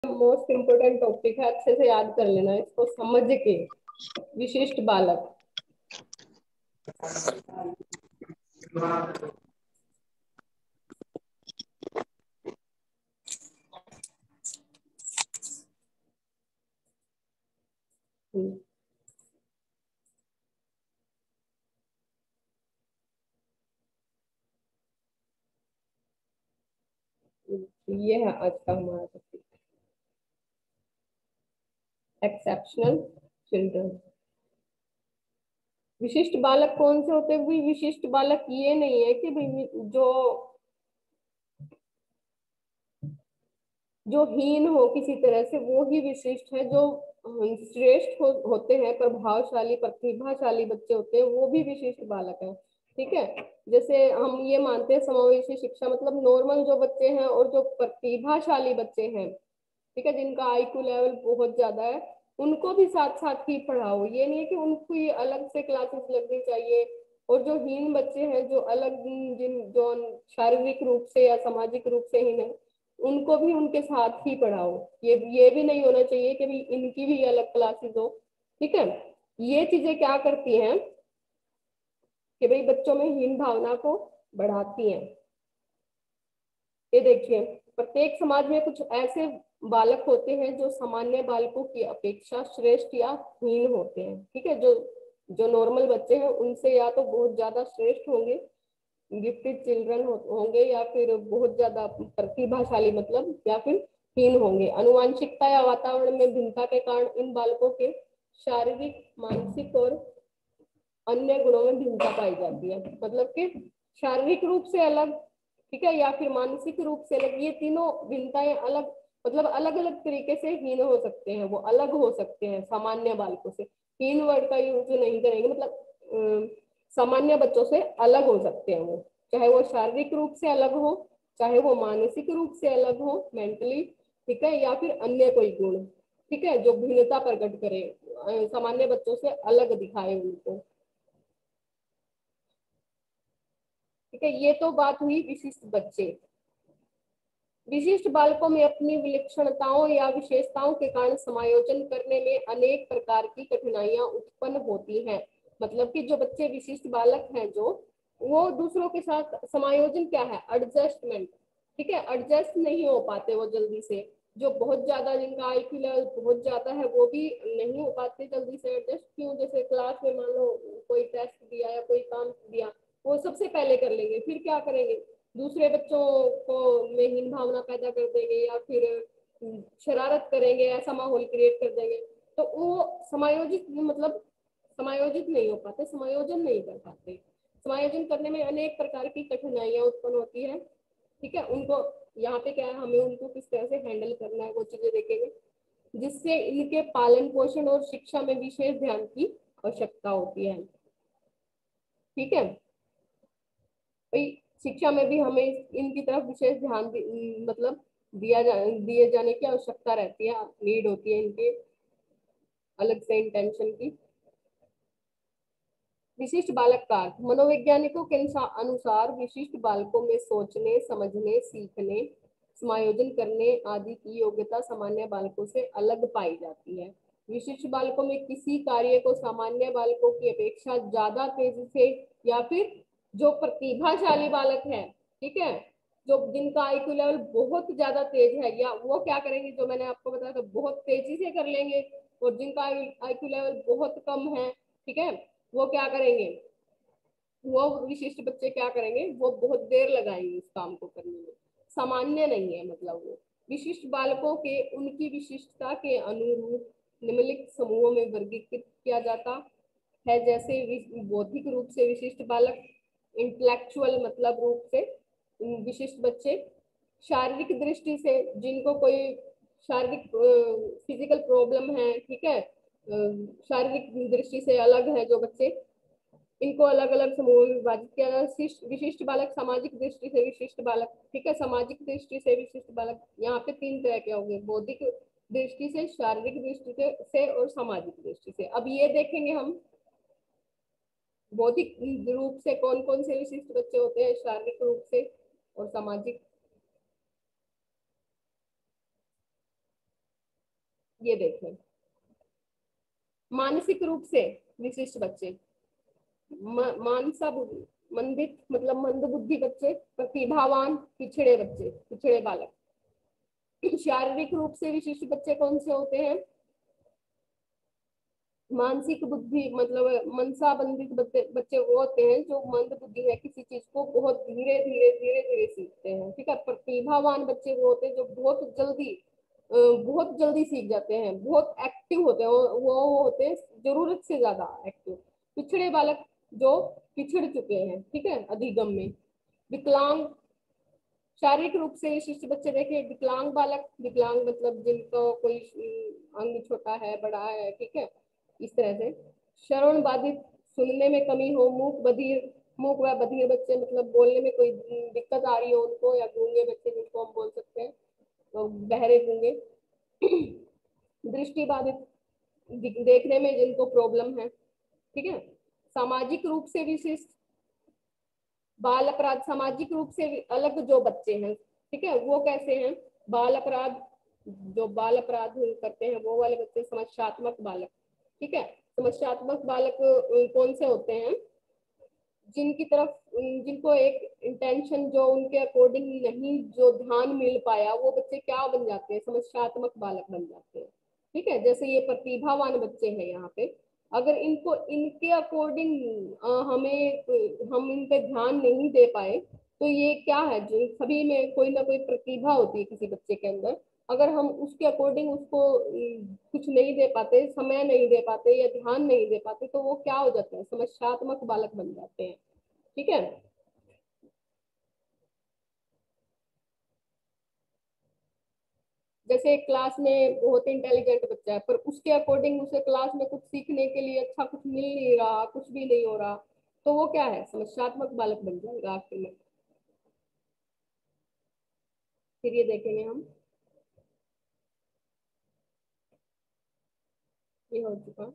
Most important topic है, अच्छे से याद कर लेना इसको समझ के। विशिष्ट बालक। ये है आज का हमारा टॉपिक, एक्सेप्शनल चिल्ड्रन। विशिष्ट बालक कौन से होते हैं भाई? विशिष्ट बालक ये नहीं है कि भाई जो हीन हो किसी तरह से, वो ही विशिष्ट है। जो होते हैं, प्रभावशाली प्रतिभाशाली बच्चे होते हैं, वो भी विशिष्ट बालक है। ठीक है, जैसे हम ये मानते हैं समावेशी शिक्षा मतलब नॉर्मल जो बच्चे हैं और जो प्रतिभाशाली बच्चे हैं, ठीक है, जिनका आईक्यू लेवल बहुत ज्यादा है, उनको भी साथ साथ ही पढ़ाओ। ये नहीं है कि उनको ही अलग से क्लासेस लगनी चाहिए। और जो हीन बच्चे हैं, जो अलग जो शारीरिक रूप से या सामाजिक रूप से हीन है, उनको भी उनके साथ ही पढ़ाओ। ये भी नहीं होना चाहिए कि भी इनकी भी अलग क्लासेस हो। ठीक है, ये चीजें क्या करती हैं कि भाई बच्चों में हीन भावना को बढ़ाती हैं। ये देखिए, प्रत्येक समाज में कुछ ऐसे बालक होते हैं जो सामान्य बालकों की अपेक्षा श्रेष्ठ या हीन होते हैं। ठीक है, जो जो नॉर्मल बच्चे हैं उनसे या तो बहुत ज्यादा श्रेष्ठ होंगे, गिफ्टेड चिल्ड्रन होंगे, या फिर बहुत ज्यादा प्रतिभाशाली मतलब, या फिर हीन होंगे। अनुवांशिकता या वातावरण में भिन्नता के कारण इन बालकों के शारीरिक, मानसिक और अन्य गुणों में भिन्नता पाई जाती है। मतलब कि शारीरिक रूप से अलग, ठीक है, या फिर मानसिक रूप से अलग, ये तीनों भिन्नताएं अलग, मतलब अलग अलग तरीके से हीन हो सकते हैं, वो अलग हो सकते हैं सामान्य बालकों से। हीन वर्ड का यूज नहीं करेंगे, मतलब सामान्य बच्चों से अलग हो सकते हैं वो, चाहे वो शारीरिक रूप से अलग हो, चाहे वो मानसिक रूप से अलग हो, मेंटली, ठीक है, या फिर अन्य कोई गुण, ठीक है, जो भिन्नता प्रकट करे, सामान्य बच्चों से अलग दिखाए उनको। ठीक है, ये तो बात हुई विशिष्ट बच्चे। विशिष्ट बालकों में अपनी विलक्षणताओं या विशेषताओं के कारण समायोजन करने में अनेक प्रकार की कठिनाइयां उत्पन्न होती हैं। मतलब कि जो बच्चे विशिष्ट बालक हैं, जो वो दूसरों के साथ समायोजन क्या है, एडजस्टमेंट, ठीक है, एडजस्ट नहीं हो पाते वो जल्दी से। जो बहुत ज्यादा, जिनका आईक्यू लेवल बहुत ज्यादा है, वो भी नहीं हो पाते जल्दी से एडजस्ट। क्यों? जैसे क्लास में मान लो कोई टेस्ट दिया या कोई काम दिया, वो सबसे पहले कर लेंगे, फिर क्या करेंगे, दूसरे बच्चों को में हीन भावना पैदा कर देंगे, या फिर शरारत करेंगे, ऐसा माहौल क्रिएट कर देंगे। तो वो समायोजित, मतलब समायोजित नहीं हो पाते, समायोजन नहीं कर पाते। समायोजन करने में अनेक प्रकार की कठिनाइयां उत्पन्न होती है। ठीक है, उनको यहाँ पे क्या है, हमें उनको किस तरह से हैंडल करना है वो चीजें देखेंगे, जिससे इनके पालन पोषण और शिक्षा में विशेष ध्यान की आवश्यकता होती है। ठीक है भाई, शिक्षा में भी हमें इनकी तरफ विशेष ध्यान मतलब दिए जाने की आवश्यकता रहती है, नीड होती है इनके अलग से इंटेंशन की। विशिष्ट बालक का अर्थ, मनोवैज्ञानिकों के अनुसार विशिष्ट बालकों में सोचने, समझने, सीखने, समायोजन करने आदि की योग्यता सामान्य बालकों से अलग पाई जाती है। विशिष्ट बालकों में किसी कार्य को सामान्य बालकों की अपेक्षा ज्यादा तेजी से, या फिर जो प्रतिभाशाली बालक है, ठीक है, जो जिनका आईक्यू लेवल बहुत ज्यादा तेज है, या वो क्या करेंगे, जो मैंने आपको बताया था, बहुत तेजी से कर लेंगे। और जिनका आईक्यू लेवल बहुत कम है, ठीक है, वो क्या करेंगे, वो विशिष्ट बच्चे क्या करेंगे, वो बहुत देर लगाएंगे उस काम को करने में। सामान्य नहीं है, मतलब वो विशिष्ट बालकों के उनकी विशिष्टता के अनुरूप निम्नलिखित समूहों में वर्गीकृत किया जाता है। जैसे बौद्धिक रूप से विशिष्ट बालक, इंटेलेक्चुअल मतलब रूप से विशिष्ट बच्चे, शारीरिक दृष्टि से जिनको कोई शारीरिक फिजिकल प्रॉब्लम है, ठीक है, शारीरिक दृष्टि से अलग है जो बच्चे, इनको अलग अलग समूहों में विभाजित किया जाए। विशिष्ट बालक, सामाजिक दृष्टि से विशिष्ट बालक, ठीक है, सामाजिक दृष्टि से विशिष्ट बालक, यहाँ पे तीन तरह के होंगे, बौद्धिक दृष्टि से, शारीरिक दृष्टि से और सामाजिक दृष्टि से। अब ये देखेंगे हम बौद्धिक रूप से कौन कौन से विशिष्ट बच्चे होते हैं, शारीरिक रूप से और सामाजिक। ये देखें, मानसिक रूप से विशिष्ट बच्चे, मानसा मंदित मतलब मंद बुद्धि बच्चे, प्रतिभावान पिछड़े बच्चे, पिछड़े बालक। शारीरिक रूप से विशिष्ट बच्चे कौन से होते हैं? मानसिक बुद्धि मतलब मनसा बंधित बच्चे बच्चे वो होते हैं जो मंद बुद्धि है, किसी चीज को बहुत धीरे धीरे धीरे धीरे सीखते हैं, ठीक है। प्रतिभावान बच्चे वो होते हैं जो बहुत जल्दी सीख जाते हैं, बहुत एक्टिव होते हैं, वो होते हैं जरूरत से ज्यादा एक्टिव। पिछड़े बालक जो पिछड़ चुके हैं, ठीक है, अधिगम में। विकलांग, शारीरिक रूप से विशिष्ट बच्चे देखे, विकलांग बालक, विकलांग मतलब जिनको कोई अंग छोटा है, बड़ा है, ठीक है, इस तरह से। श्रवण बाधित, सुनने में कमी हो, मूक बधिर, मूक व बधिर बच्चे मतलब बोलने में कोई दिक्कत आ रही हो उनको, या गूंगे बच्चे जिनको हम बोल सकते हैं, तो बहरे गूंगे। दृष्टि बाधित, देखने में जिनको प्रॉब्लम है, ठीक है। सामाजिक रूप से विशिष्ट बाल अपराध, सामाजिक रूप से अलग जो बच्चे हैं, ठीक है, वो कैसे हैं? बाल अपराध, जो बाल अपराध करते हैं वो वाले बच्चे, समस्यात्मक बालक, ठीक है। समस्यात्मक बालक कौन से होते हैं? जिनकी तरफ जिनको एक इंटेंशन जो उनके अकॉर्डिंग नहीं, जो ध्यान मिल पाया, वो बच्चे क्या बन जाते हैं? समस्यात्मक बालक बन जाते हैं, ठीक है। जैसे ये प्रतिभावान बच्चे हैं यहाँ पे, अगर इनको इनके अकॉर्डिंग हमें हम इन पे ध्यान नहीं दे पाए, तो ये क्या है, जो सभी में कोई ना कोई प्रतिभा होती है किसी बच्चे के अंदर, अगर हम उसके अकॉर्डिंग उसको कुछ नहीं दे पाते, समय नहीं दे पाते या ध्यान नहीं दे पाते, तो वो क्या हो जाता है? समस्यात्मक बालक बन जाते हैं, ठीक है। जैसे एक क्लास में बहुत इंटेलिजेंट बच्चा है, पर उसके अकॉर्डिंग उसे क्लास में कुछ सीखने के लिए अच्छा कुछ मिल नहीं रहा, कुछ भी नहीं हो रहा, तो वो क्या है? समस्यात्मक बालक बन जाएगा आखिर में। फिर ये देखेंगे हम, ये हो चुका।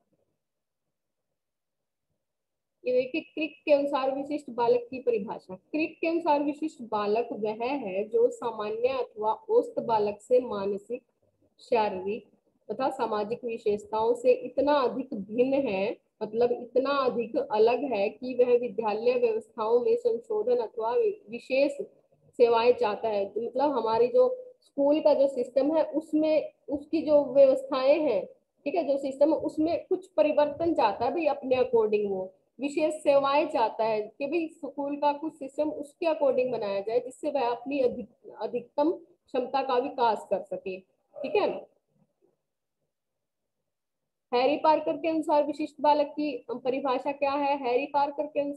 ये देखिए, क्रिक के अनुसार विशिष्ट बालक की परिभाषा। क्रिक के अनुसार विशिष्ट बालक वह है जो सामान्य अथवा औसत बालक से मानसिक, शारीरिक तथा सामाजिक विशेषताओं से इतना अधिक भिन्न है, मतलब इतना अधिक अलग है कि वह विद्यालय व्यवस्थाओं में संशोधन अथवा विशेष सेवाएं चाहता है। मतलब हमारी जो स्कूल का जो सिस्टम है उसमें उसकी जो व्यवस्थाएं हैं, ठीक है, जो सिस्टम है उसमें कुछ परिवर्तन चाहता है भाई, अपने अकॉर्डिंग वो विशेष सेवाएं चाहता है कि भाई स्कूल का कुछ सिस्टम उसके अकॉर्डिंग बनाया जाए, जिससे वह अपनी अधिकतम क्षमता का विकास कर सके, ठीक है। हैरी पार्कर के अनुसार विशिष्ट बालक की परिभाषा क्या है? हैरी पार्कर के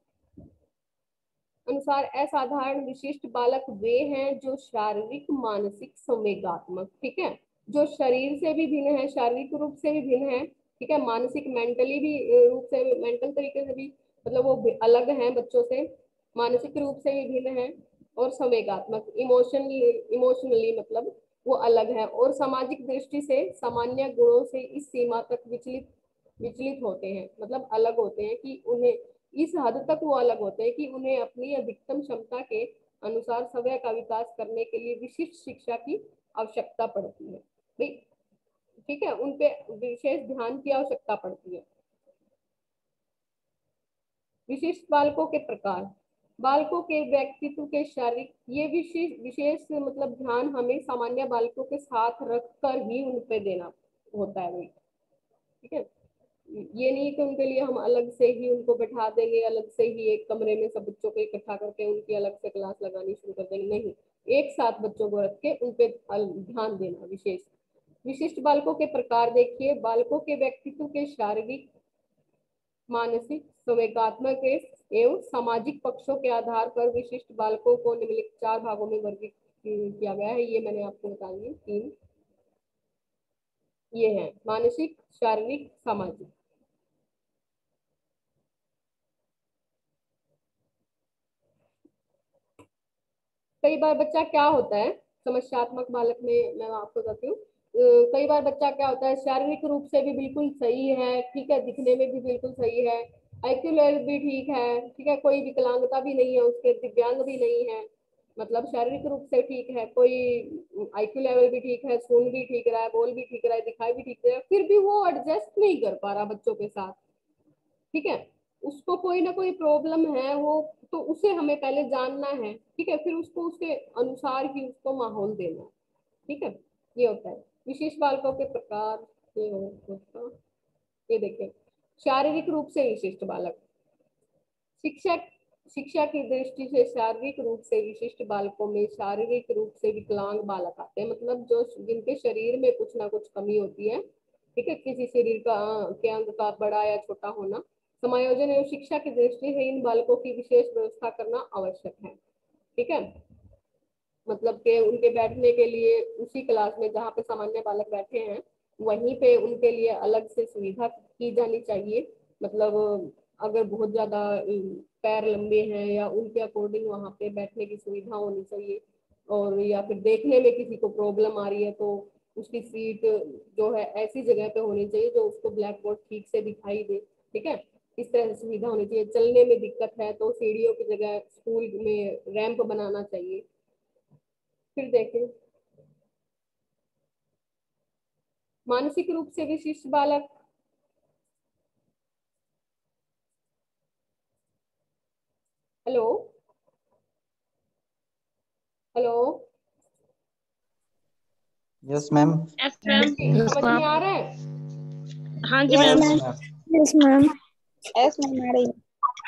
अनुसार असाधारण विशिष्ट बालक वे हैं जो शारीरिक, मानसिक, संवेगात्मक, ठीक है, जो शरीर से भी भिन्न है, शारीरिक रूप से भी भिन्न है, ठीक है, मानसिक मेंटली भी रूप से, मेंटल तरीके से भी, मतलब वो अलग हैं बच्चों से, मानसिक रूप से भी भिन्न है, और संवेगात्मक, इमोशनली मतलब वो अलग है, और सामाजिक दृष्टि से सामान्य गुणों से इस सीमा तक विचलित विचलित होते हैं, मतलब अलग होते हैं कि उन्हें इस हद तक वो अलग होते हैं कि उन्हें अपनी अधिकतम क्षमता के अनुसार स्वयं का विकास करने के लिए विशिष्ट शिक्षा की आवश्यकता पड़ती है भाई, ठीक है, उनपे विशेष ध्यान की आवश्यकता पड़ती है। विशिष्ट बालकों के प्रकार, बालकों के व्यक्तित्व के शारीरिक, ये विशेष विशेष मतलब ध्यान हमें सामान्य बालकों के साथ रखकर ही उन पे देना होता है भाई, ठीक है। ये नहीं कि उनके लिए हम अलग से ही उनको बैठा देंगे, अलग से ही एक कमरे में सब बच्चों को इकट्ठा करके उनकी अलग से क्लास लगानी शुरू कर देंगे, नहीं, एक साथ बच्चों को रख के उन पे ध्यान देना विशेष। विशिष्ट बालकों के प्रकार देखिए, बालकों के व्यक्तित्व के शारीरिक, मानसिक, संवेगात्मक एवं सामाजिक पक्षों के आधार पर विशिष्ट बालकों को निम्नलिखित 4 भागों में वर्गीकृत किया गया है, ये मैंने आपको बता दी 3, ये है मानसिक, शारीरिक, सामाजिक। कई बार बच्चा क्या होता है समस्यात्मक बालक में, मैं आपको बताती हूँ, कई बार बच्चा क्या होता है, शारीरिक रूप से भी बिल्कुल सही है, ठीक है, दिखने में भी बिल्कुल सही है, आईक्यू लेवल भी ठीक है, ठीक है, कोई विकलांगता भी नहीं है उसके, दिव्यांग भी नहीं है, मतलब शारीरिक रूप से ठीक है, कोई आईक्यू लेवल भी ठीक है, सुन भी ठीक रहा है, बोल भी ठीक रहा है, दिखाई भी ठीक रहा है, फिर भी वो एडजस्ट नहीं कर पा रहा बच्चों के साथ, ठीक है, उसको कोई ना कोई प्रॉब्लम है वो, तो उसे हमें पहले जानना है, ठीक है, फिर उसको उसके अनुसार ही उसको माहौल देना है, ठीक है। ये होता है विशेष बालकों के प्रकार। ये देखिए, शारीरिक रूप से विशिष्ट बालक, शिक्षा शिक्षा की दृष्टि से शारीरिक रूप से विशिष्ट बालकों में शारीरिक रूप से विकलांग बालक आते हैं, मतलब जो जिनके शरीर में कुछ ना कुछ कमी होती है, ठीक है, किसी शरीर का के अंग का बड़ा या छोटा होना। समायोजन एवं शिक्षा की दृष्टि से इन बालकों की विशेष व्यवस्था करना आवश्यक है, ठीक है। मतलब कि उनके बैठने के लिए उसी क्लास में जहाँ पे सामान्य बालक बैठे हैं वहीं पे उनके लिए अलग से सुविधा की जानी चाहिए। मतलब अगर बहुत ज्यादा पैर लंबे हैं या उनके अकॉर्डिंग वहाँ पे बैठने की सुविधा होनी चाहिए, और या फिर देखने में किसी को प्रॉब्लम आ रही है तो उसकी सीट जो है ऐसी जगह पे होनी चाहिए जो उसको ब्लैक बोर्ड ठीक से दिखाई दे, ठीक है, इस तरह से सुविधा होनी चाहिए। चलने में दिक्कत है तो सीढ़ियों की जगह स्कूल में रैंप बनाना चाहिए। फिर देखें मानसिक रूप से विशिष्ट बालक, hello hello, yes ma'am. Yes ma'am. समझ में आ रहा है? हाँ जी yes ma'am. Ma'am. Yes ma'am. Yes ma'am आ रही है।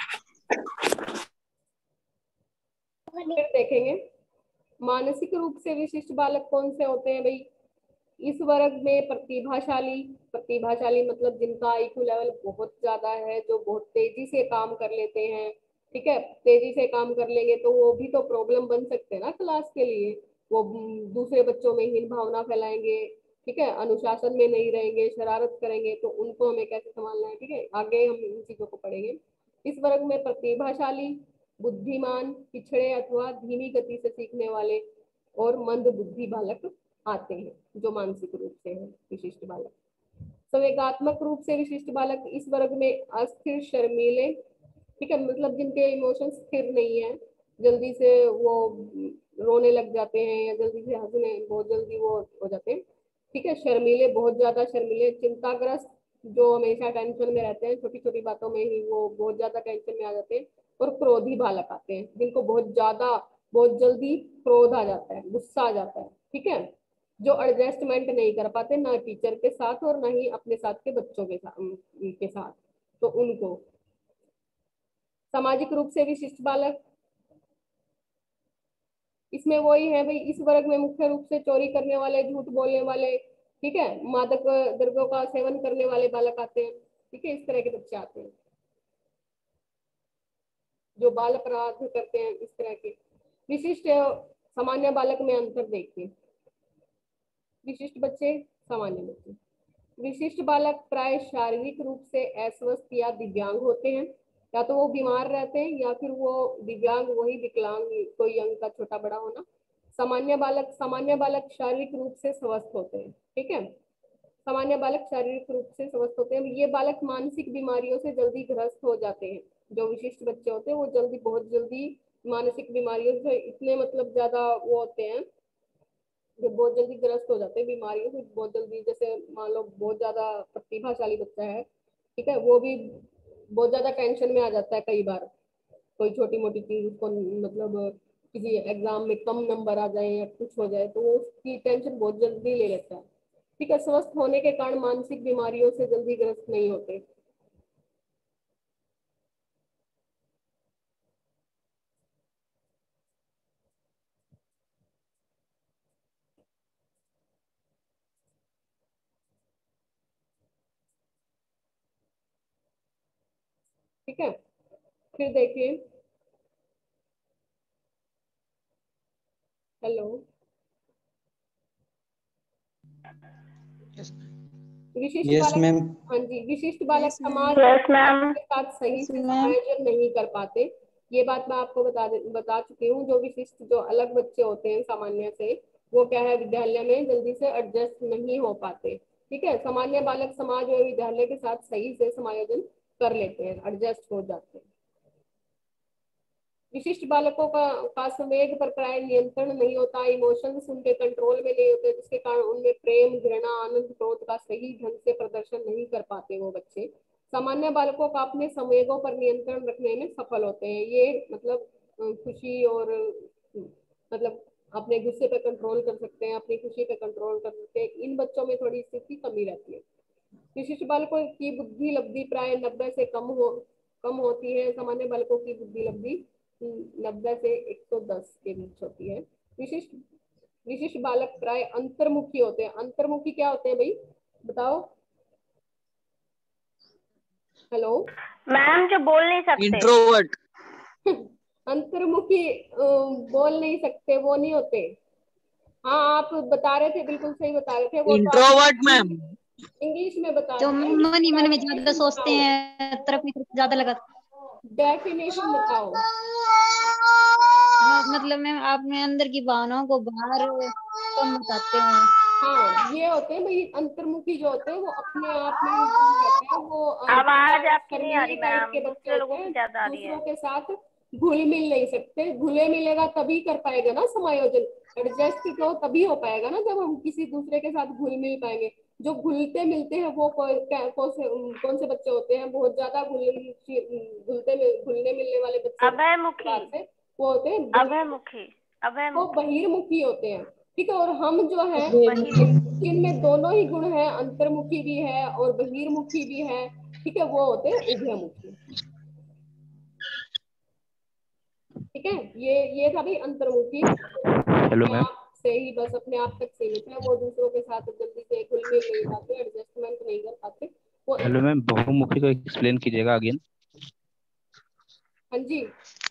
फिर देखेंगे मानसिक रूप से विशिष्ट बालक कौन से होते हैं भाई। इस वर्ग में प्रतिभाशाली, प्रतिभाशाली मतलब जिनका आईक्यू लेवल बहुत ज्यादा है, जो बहुत तेजी से काम कर लेते हैं, ठीक है, तेजी से काम कर लेंगे तो वो भी तो प्रॉब्लम बन सकते हैं ना क्लास के लिए। वो दूसरे बच्चों में हीन भावना फैलाएंगे, ठीक है, अनुशासन में नहीं रहेंगे, शरारत करेंगे, तो उनको हमें कैसे संभालना है, ठीक है, आगे हम इन चीजों को पढ़ेंगे। इस वर्ग में प्रतिभाशाली, बुद्धिमान, पिछड़े अथवा धीमी गति से सीखने वाले और मंद बुद्धि बालक आते हैं जो मानसिक रूप से है विशिष्ट बालक। संवेगात्मक रूप से विशिष्ट बालक इस वर्ग में अस्थिर, शर्मीले, ठीक है, मतलब जिनके इमोशंस स्थिर नहीं है, जल्दी से वो रोने लग जाते हैं या जल्दी से हंसने बहुत जल्दी वो हो जाते हैं, ठीक है, शर्मीले, बहुत ज्यादा शर्मीले, चिंताग्रस्त, जो हमेशा टेंशन में रहते हैं, छोटी छोटी बातों में ही वो बहुत ज्यादा टेंशन में आ जाते हैं, और क्रोधी बालक आते हैं जिनको बहुत ज्यादा, बहुत जल्दी क्रोध आ जाता है, गुस्सा आ जाता है, ठीक है, जो एडजस्टमेंट नहीं कर पाते ना टीचर के साथ और ना ही अपने साथ के बच्चों के साथ, तो उनको। सामाजिक रूप से विशिष्ट बालक, इसमें वही है भाई, इस वर्ग में मुख्य रूप से चोरी करने वाले, झूठ बोलने वाले, ठीक है, मादक द्रव्यों का सेवन करने वाले बालक आते हैं, ठीक है, इस तरह के बच्चे आते हैं जो बाल अपराध करते हैं, इस तरह के। विशिष्ट सामान्य बालक में अंतर देखिए, विशिष्ट बच्चे, सामान्य बच्चे। विशिष्ट बालक प्राय शारीरिक रूप से अस्वस्थ या दिव्यांग होते हैं, या तो वो बीमार रहते हैं या फिर वो दिव्यांग, वही विकलांग, कोई अंग का छोटा बड़ा होना। सामान्य बालक शारीरिक रूप से स्वस्थ होते हैं, ठीक है, सामान्य बालक शारीरिक रूप से स्वस्थ होते हैं। ये बालक मानसिक बीमारियों से जल्दी ग्रस्त हो जाते हैं, जो विशिष्ट बच्चे होते हैं वो जल्दी, बहुत जल्दी मानसिक बीमारियों से इतने मतलब ज्यादा वो होते हैं, जो बहुत जल्दी ग्रस्त हो जाते हैं बीमारियों से बहुत जल्दी। जैसे मान लो बहुत ज्यादा प्रतिभाशाली बच्चा है, ठीक है, वो भी बहुत ज्यादा टेंशन में आ जाता है कई बार, कोई छोटी मोटी चीज उसको, मतलब किसी एग्जाम में कम नंबर आ जाए या कुछ हो जाए तो वो उसकी टेंशन बहुत जल्दी ले लेता है, ठीक है, स्वस्थ होने के कारण मानसिक बीमारियों से जल्दी ग्रस्त नहीं होते। ठीक है, फिर देखिए, हेलो, विशिष्ट यस बालक, मैम। हाँ जी, विशिष्ट बालक यस समाज मैम। Yes ma'am. के साथ सही यस से मैम। समायोजन नहीं कर पाते। ये बात मैं आपको बता चुकी हूँ। जो विशिष्ट, जो अलग बच्चे होते हैं सामान्य से, वो क्या है, विद्यालय में जल्दी से एडजस्ट नहीं हो पाते, ठीक है, सामान्य बालक समाज और विद्यालय के साथ सही से समायोजन कर लेते हैं, एडजस्ट हो जाते हैं। विशिष्ट बालकों का संवेग पर प्राय नियंत्रण नहीं होता, इमोशंस उनके कंट्रोल में नहीं होते, जिसके कारण उनमें प्रेम, घृणा, आनंद, क्रोध का सही ढंग से प्रदर्शन नहीं कर पाते वो बच्चे। सामान्य बालकों का अपने संवेगों पर नियंत्रण रखने में सफल होते हैं। ये मतलब खुशी और मतलब अपने गुस्से पे कंट्रोल कर सकते हैं, अपनी खुशी पे कंट्रोल कर सकते हैं। इन बच्चों में थोड़ी इसकी कमी रहती है। विशिष्ट बालकों की बुद्धि लब्धि प्राय 90 से कम होती है। सामान्य बालकों की बुद्धि लब्धि 90 से 110 के बीच होती है। विशिष्ट विशिष्ट बालक प्राय अंतर्मुखी होते हैं। अंतर्मुखी क्या होते हैं भाई, बताओ। हेलो। मैम जो बोल नहीं सकते। इंट्रोवर्ट। अंतर्मुखी बोल नहीं सकते वो नहीं होते। हाँ आप बता रहे थे, बिल्कुल सही बता रहे थे। वो तो इंट्रोवर्ट मैम। इंग्लिश में बता जो दिया। मन ही मन में ज्यादा सोचते हैं, तरफ ही तरफ ज्यादा लगा। डेफिनेशन बताओ। मतलब मैम आप में अंदर की भावनाओं को बाहर कम बताते हैं। हाँ ये होते हैं भाई अंतर्मुखी जो होते हैं, वो अपने आप में ही गुम रहते हैं। वो आवाज आपकी नहीं आ शर्मीले रही टाइप मैम, के बच्चे दूसरे होते लोगों हैं, की ज्यादा आ रही दूसरों है। के साथ घुल मिल नहीं सकते। घुले मिलेगा तभी कर पाएगा ना समायोजन, एडजस्ट तो तभी हो पाएगा ना जब हम किसी दूसरे के साथ घुल मिल पाएंगे। जो घुलते मिलते हैं वो कौन से बच्चे होते हैं, बहुत ज्यादा घुलने मिलने वाले बच्चे अभयमुखी। बात से वो होते हैं अभयमुखी। वो अभयमुखी। बहिर्मुखी होते हैं। ठीक है। और हम जो है बहिर्मुखी। जिनमें दोनों ही गुण है, अंतर्मुखी भी है और बहिर्मुखी भी है, ठीक है, वो होते हैं उभयमुखी। ठीक है। ये था भाई अंतर्मुखी। हेलो अपने मैम। आप से ही बस अपने आप तक सीमित है, वो दूसरों के साथ जल्दी से घुल मिल नहीं पाते, एडजस्टमेंट नहीं कर पाते वो। हेलो मैम, बहुमुखी को एक्सप्लेन कीजिएगा अगेन। हाँ जी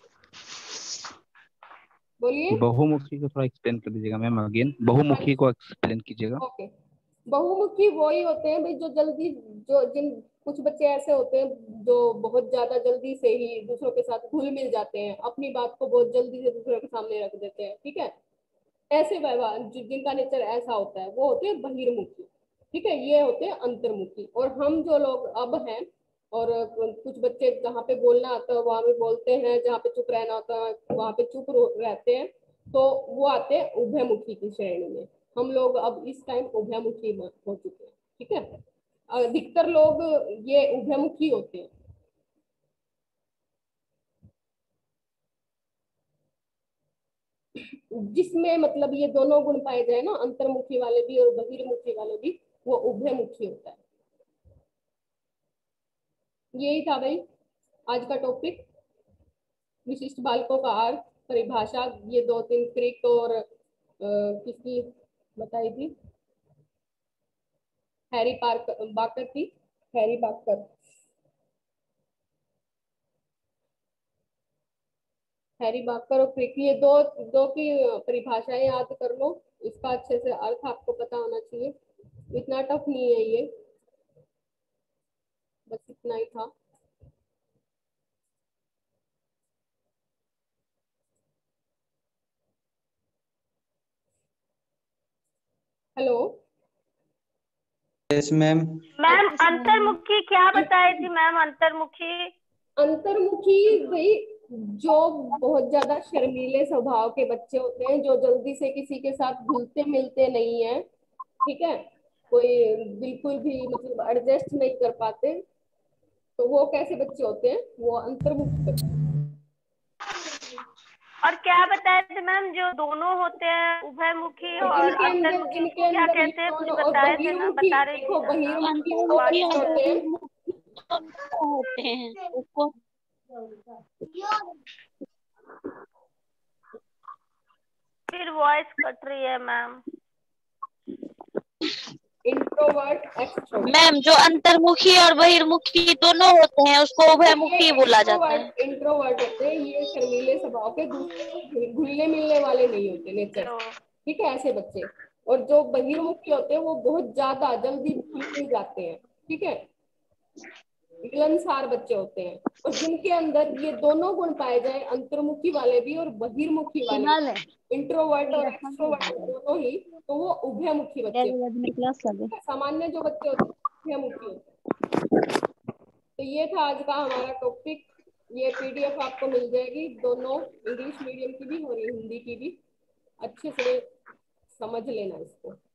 बोलिए। बहुमुखी को थोड़ा एक्सप्लेन कर दीजिएगा मैम अगेन। बहुमुखी को एक्सप्लेन कीजिएगा। ओके। बहुमुखी वो ही होते हैं भाई जो जल्दी, जो जिन कुछ बच्चे ऐसे होते हैं जो बहुत ज्यादा जल्दी से ही दूसरों के साथ घुल मिल जाते हैं, अपनी बात को बहुत जल्दी से दूसरों के सामने रख देते हैं। ठीक है। ऐसे व्यवहार जिनका नेचर ऐसा होता है वो होते हैं बहिर्मुखी। ठीक है। ये होते हैं अंतर्मुखी। और हम जो लोग अब हैं, और कुछ बच्चे जहाँ पे बोलना आता है वहां पे बोलते हैं, जहाँ पे चुप रहना होता है वहां पे चुप रहते हैं, तो वो आते हैं उभयमुखी की श्रेणी में। हम लोग अब इस टाइम उभयमुखी हो चुके हैं। ठीक है। अधिकतर लोग ये उभयमुखी होते हैं। जिसमें मतलब ये दोनों गुण पाए जाए ना, अंतर्मुखी वाले भी और बहिर्मुखी वाले भी, वो उभयमुखी होता है। यही था भाई आज का टॉपिक, विशिष्ट बालकों का अर्थ, परिभाषा। ये दो तीन ट्रिक और किसकी बताई थी, हैरी बाकर की, हैरी बाकर, हैरी बाकर और ट्रिक, ये दो दो की परिभाषाएं याद कर लो। इसका अच्छे से अर्थ आपको पता होना चाहिए। इतना टफ नहीं है ये, बस इतना ही था। हेलो। Yes ma'am. मैम अंतर्मुखी क्या बताई थी मैम? अंतर्मुखी। अंतर्मुखी भाई जो बहुत ज्यादा शर्मीले स्वभाव के बच्चे होते हैं, जो जल्दी से किसी के साथ घुलते मिलते नहीं है। ठीक है। कोई बिल्कुल भी मतलब एडजस्ट नहीं कर पाते, तो वो कैसे बच्चे होते हैं, वो अंतर्मुखी बच्चे। और क्या बताए थे मैम जो दोनों होते हैं, उभयमुखी और अंतर्मुखी, जिनके उसको क्या अंदर ये कहते हैं? कुछ दोनों, और बताए थे ना, बहिर्मुखी, बता रही थी देखो ना आप। बहिर्मुखी वो आवाज अंतर्मुखी बच्चे और होते हैं। बहिर्मुखी होते हैं उसको। फिर वॉइस कट रही है मैम। Introvert, extrovert. मैम जो अंतर्मुखी और बहिर्मुखी दोनों होते हैं उसको ये उभयमुखी बोला जाता है। इंट्रोवर्ट होते हैं, ये शर्मीले स्वभाव के, दूसरों से घुलने मिलने वाले नहीं होते नेचर। तो ठीक है, ऐसे बच्चे। और जो बहिर्मुखी होते हैं वो बहुत ज्यादा जल्दी घुल मिल जाते हैं। ठीक है। मिलनसार बच्चे होते हैं। और जिनके अंदर ये दोनों गुण पाए जाए, अंतर्मुखी वाले भी और बहिर्मुखी वाले फिलहाल है भी, इंट्रोवर्ट और एक्सट्रोवर्ट दोनों ही, तो वो उभयमुखी बच्चे होते मेरी क्लास लगे। हैं। सामान्य जो बच्चे होते हैं उभयमुखी होते हैं। तो ये था आज का हमारा टॉपिक, ये पीडीएफ आपको मिल जाएगी, दोनों इंग्लिश मीडियम की भी और हिंदी की भी। अच्छे से समझ लेना इसको।